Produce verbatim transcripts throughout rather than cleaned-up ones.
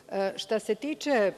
Šta se tiče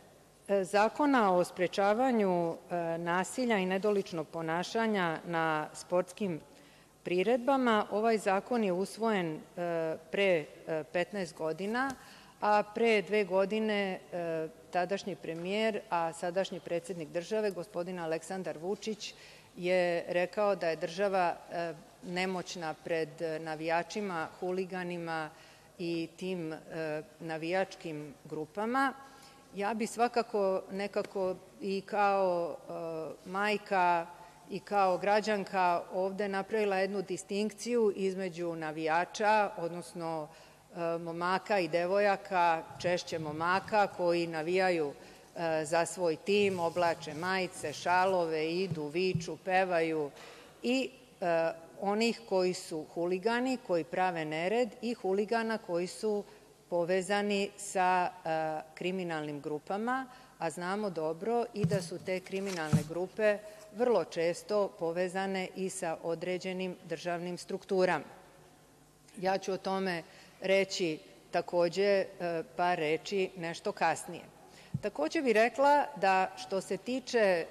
Zakona o sprečavanju nasilja i nedoličnog ponašanja na sportskim priredbama, ovaj zakon je usvojen pre petnaest godina, a pre dve godine tadašnji premijer, a sadašnji predsednik države, gospodin Aleksandar Vučić, je rekao da je država nemoćna pred navijačima, huliganima i tim navijačkim grupama. Ja bih svakako nekako i kao majka i kao građanka ovde napravila jednu distinkciju između navijača, odnosno momaka i devojaka, češće momaka, koji navijaju za svoj tim, oblače majice, šalove, idu, viču, pevaju, i onih koji su huligani, koji prave nered, i huligana koji su povezani sa kriminalnim grupama, a znamo dobro i da su te kriminalne grupe vrlo često povezane i sa određenim državnim strukturama. Ja ću o tome reći takođe par reči nešto kasnije. Takođe bih rekla da što se tiče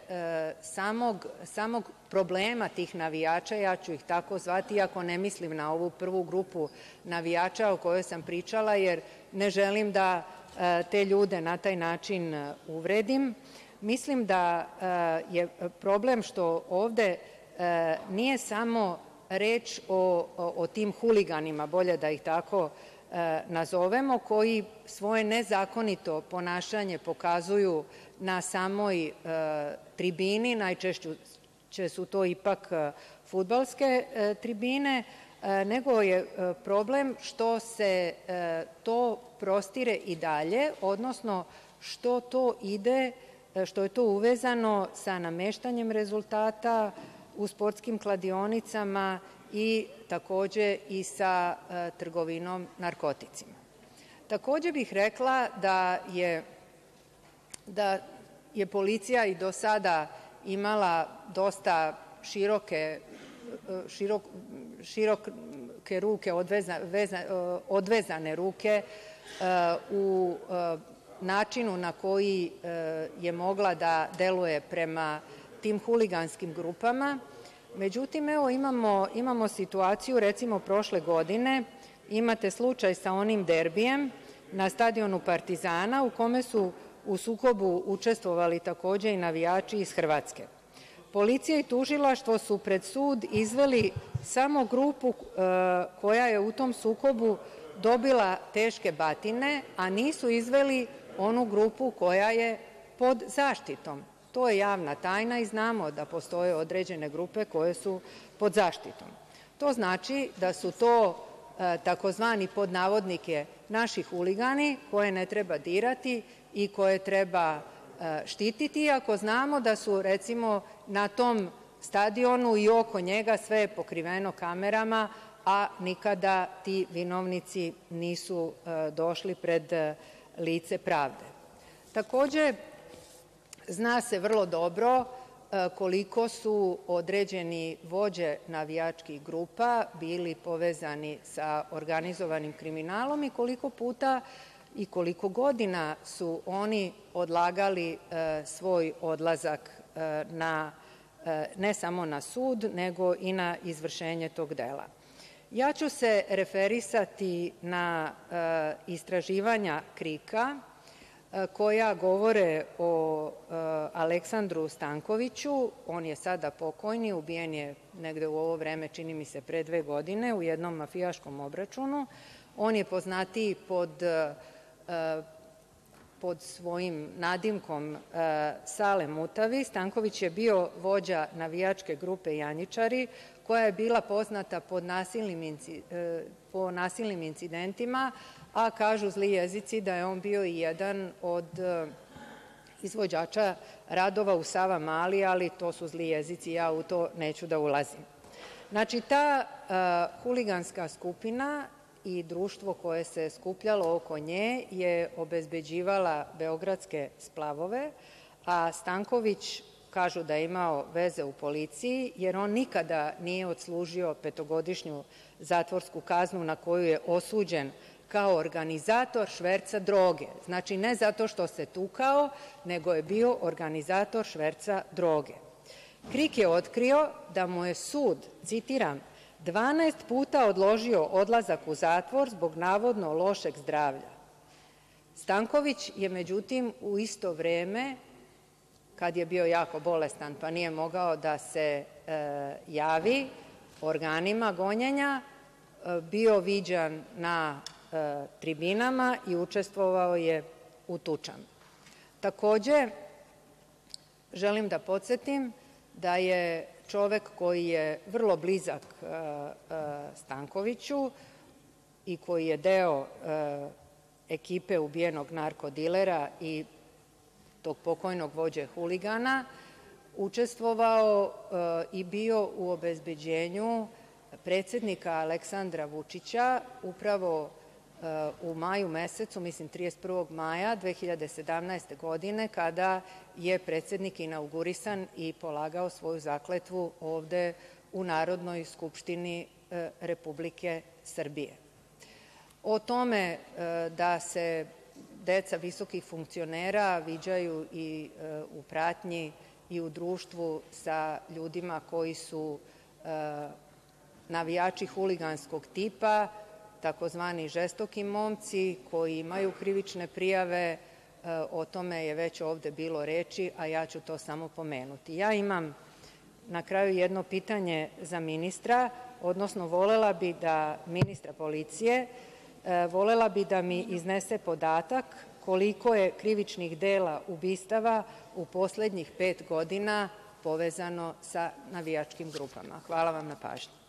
samog problema tih navijača, ja ću ih tako zvati, iako ne mislim na ovu prvu grupu navijača o kojoj sam pričala, jer ne želim da te ljude na taj način uvredim. Mislim da je problem što ovde nije samo reč o tim huliganima, bolje da ih tako nazovemo, koji svoje nezakonito ponašanje pokazuju na samoj tribini, najčešće su to ipak fudbalske tribine, nego je problem što se to prostire i dalje, odnosno što to ide, što je to uvezano sa nameštanjem rezultata u sportskim kladionicama i takođe i sa trgovinom narkoticima. Takođe bih rekla da je policija i do sada imala dosta široke ruke, odvezane ruke u načinu na koji je mogla da deluje prema tim huliganskim grupama. Međutim, evo imamo situaciju, recimo prošle godine imate slučaj sa onim derbijem na stadionu Partizana u kome su u sukobu učestvovali takođe i navijači iz Hrvatske. Policija i tužilaštvo su pred sud izveli samo grupu koja je u tom sukobu dobila teške batine, a nisu izveli onu grupu koja je pod zaštitom. To je javna tajna i znamo da postoje određene grupe koje su pod zaštitom. To znači da su to takozvani, pod navodnike, naši huligani koje ne treba dirati i koje treba štititi, iako znamo da su, recimo, na tom stadionu i oko njega sve je pokriveno kamerama, a nikada ti vinovnici nisu došli pred lice pravde. Takođe, zna se vrlo dobro koliko su određeni vođe navijačkih grupa bili povezani sa organizovanim kriminalom i koliko puta i koliko godina su oni odlagali svoj odlazak ne samo na sud, nego i na izvršenje tog dela. Ja ću se referisati na istraživanja KRIK-a koja govore o Aleksandru Stankoviću. On je sada pokojni, ubijen je negde u ovo vreme, čini mi se pre dve godine, u jednom mafijaškom obračunu. On je poznatiji pod svojim nadimkom Sale Mutavi. Stanković je bio vođa navijačke grupe Janjičari, koja je bila poznata po nasilnim incidentima, a kažu zli jezici da je on bio i jedan od izvođača radova u Savamali, ali to su zli jezici, ja u to neću da ulazim. Znači, ta huliganska skupina i društvo koje se skupljalo oko nje je obezbeđivala beogradske splavove, a Stanković, kažu da je imao veze u policiji, jer on nikada nije odslužio petogodišnju zatvorsku kaznu na koju je osuđen kao organizator šverca droge. Znači, ne zato što se tukao, nego je bio organizator šverca droge. KRIK je otkrio da mu je sud, citiram, dvanaest puta odložio odlazak u zatvor zbog navodno lošeg zdravlja. Stanković je, međutim, u isto vreme, kad je bio jako bolestan pa nije mogao da se javi organima gonjenja, bio viđan na tribinama i učestvovao je u tučama. Takođe, želim da podsetim da je čovek koji je vrlo blizak Stankoviću i koji je deo ekipe ubijenog narkodilera i tog pokojnog vođe huligana, učestvovao i bio u obezbeđenju predsednika Aleksandra Vučića upravo u maju mesecu, mislim trideset prvog maja dve hiljade sedamnaeste. godine, kada je predsednik inaugurisan i polagao svoju zakletvu ovde u Narodnoj skupštini Republike Srbije. O tome da se deca visokih funkcionera viđaju i u pratnji i u društvu sa ljudima koji su navijači huliganskog tipa, takozvani žestoki momci koji imaju krivične prijave, o tome je već ovde bilo reči, a ja ću to samo pomenuti. Ja imam na kraju jedno pitanje za ministra, odnosno volela bi da, ministra policije, volela bi da mi iznese podatak koliko je krivičnih dela ubistava u poslednjih pet godina povezano sa navijačkim grupama. Hvala vam na pažnji.